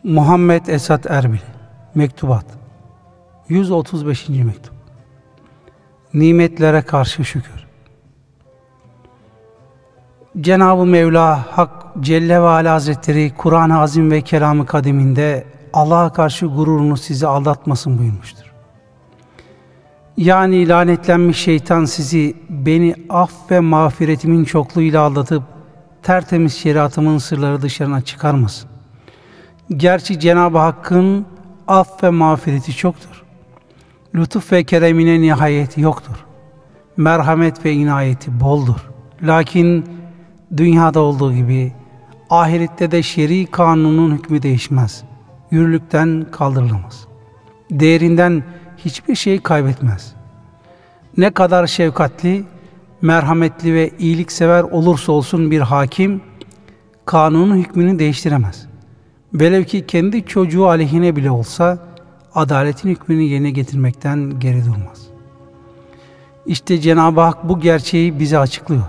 Muhammed Esat Erbil Mektubat 135. Mektup. Nimetlere karşı şükür. Cenab-ı Mevla Hak Celle ve Ala Hazretleri Kur'an-ı Azim ve Kelam-ı Kadim'inde Allah'a karşı gururunu sizi aldatmasın buyurmuştur. Yani lanetlenmiş şeytan sizi beni af ve mağfiretimin çokluğuyla aldatıp tertemiz şeriatımın sırları dışarına çıkarmasın. Gerçi Cenab-ı Hakk'ın af ve mağfireti çoktur. Lütuf ve keremine nihayeti yoktur. Merhamet ve inayeti boldur. Lakin dünyada olduğu gibi ahirette de şer'i kanunun hükmü değişmez. Yürürlükten kaldırılamaz. Değerinden hiçbir şey kaybetmez. Ne kadar şefkatli, merhametli ve iyiliksever olursa olsun bir hakim, kanunun hükmünü değiştiremez. Velev ki kendi çocuğu aleyhine bile olsa, adaletin hükmünü yerine getirmekten geri durmaz. İşte Cenab-ı Hak bu gerçeği bize açıklıyor.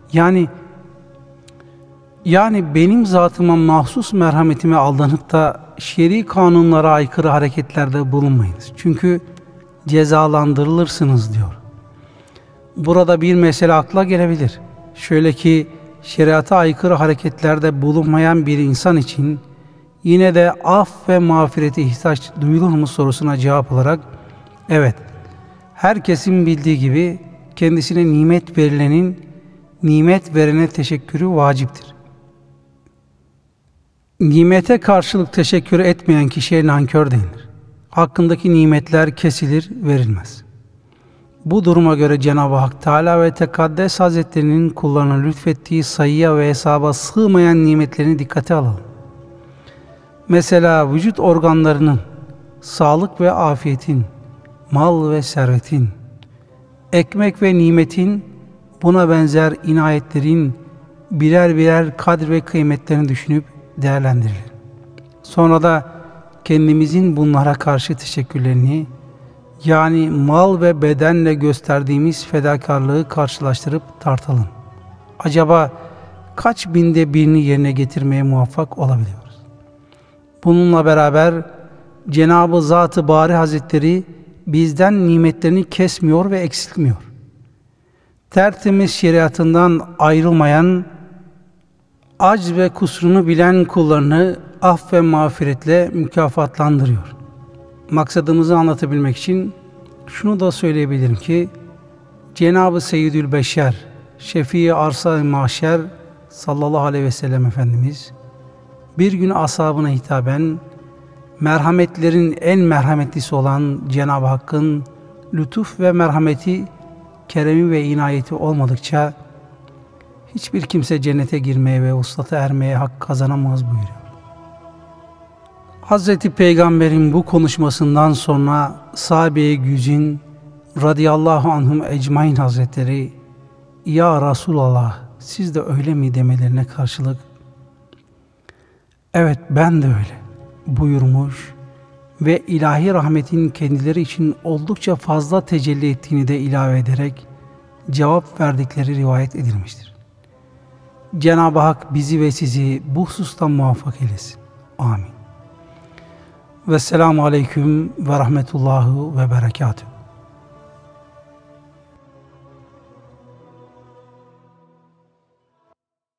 Yani benim zatıma mahsus merhametime aldanıp da şer'i kanunlara aykırı hareketlerde bulunmayınız. Çünkü cezalandırılırsınız diyor. Burada bir mesele akla gelebilir. Şöyle ki şeriata aykırı hareketlerde bulunmayan bir insan için yine de af ve mağfirete ihtiyaç duyulur mu sorusuna cevap olarak evet, herkesin bildiği gibi kendisine nimet verilenin nimet verene teşekkürü vaciptir. Nimete karşılık teşekkür etmeyen kişiye nankör denir. Hakkındaki nimetler kesilir, verilmez. Bu duruma göre Cenab-ı Hak Teala ve Tekaddes Hazretleri'nin kullarına lütfettiği sayıya ve hesaba sığmayan nimetlerini dikkate alalım. Mesela vücut organlarının, sağlık ve afiyetin, mal ve servetin, ekmek ve nimetin, buna benzer inayetlerin birer birer kadr ve kıymetlerini düşünüp değerlendirilir. Sonra da kendimizin bunlara karşı teşekkürlerini, yani mal ve bedenle gösterdiğimiz fedakarlığı karşılaştırıp tartalım. Acaba kaç binde birini yerine getirmeye muvaffak olabiliyoruz? Bununla beraber Cenab-ı Zat-ı Bari Hazretleri bizden nimetlerini kesmiyor ve eksiltmiyor. Tertemiz şeriatından ayrılmayan, acz ve kusurunu bilen kullarını af ve mağfiretle mükafatlandırıyor. Maksadımızı anlatabilmek için şunu da söyleyebilirim ki Cenab-ı Seyyidül Beşer, Şefii Arsa-ı Mahşer sallallahu aleyhi ve sellem Efendimiz bir gün ashabına hitaben merhametlerin en merhametlisi olan Cenab-ı Hakk'ın lütuf ve merhameti, keremi ve inayeti olmadıkça hiçbir kimse cennete girmeye ve vuslata ermeye hak kazanamaz buyuruyor. Hazreti Peygamber'in bu konuşmasından sonra sahabe-i güzin radıyallahu anhum ecmain hazretleri "Ya Resulallah, siz de öyle mi?" demelerine karşılık "Evet, ben de öyle" buyurmuş ve ilahi rahmetin kendileri için oldukça fazla tecelli ettiğini de ilave ederek cevap verdikleri rivayet edilmiştir. Cenab-ı Hak bizi ve sizi bu hususta muvaffak eylesin. Amin. Vesselamu aleyküm ve rahmetullahu ve berekatuhu.